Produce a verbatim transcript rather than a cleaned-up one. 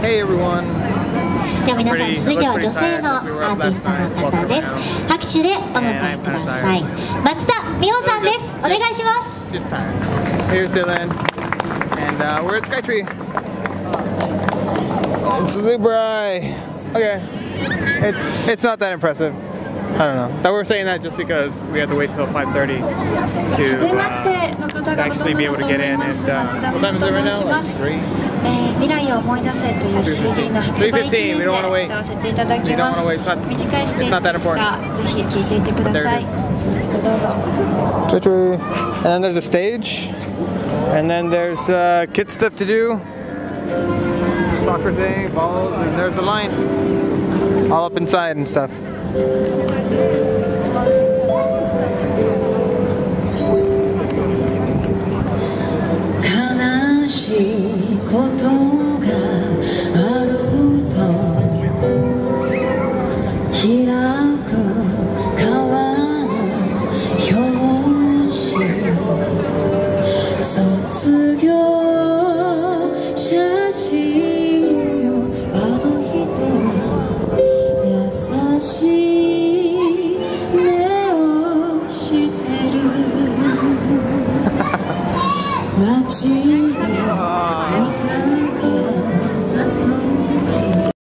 Hey everyone. では皆さん、続いては女性のアーティストの方です。拍手でお迎えください。松田美穂さんです。お願いします。 Just tired. Here's Dylan, and uh, we're at Skytree. It's Zubrai. Okay, it, it's not that impressive. I don't know. That we're saying that just because we had to wait till five thirty to uh, actually be able to get in. And uh, what time is it right now? Like three. 未来を思い出せという シーディー の発売記念で歌わせていただきます。短いステージですが、ぜひ聴いていってください。よろしくどうぞ。 Skytree. And then there's a stage, and then there's uh, kid stuff to do. Soccer thing, balls, and there's the line. All up inside and stuff. 悲しいことがあると開く川の表紙卒業写真のあの人は優しい目をしてる街で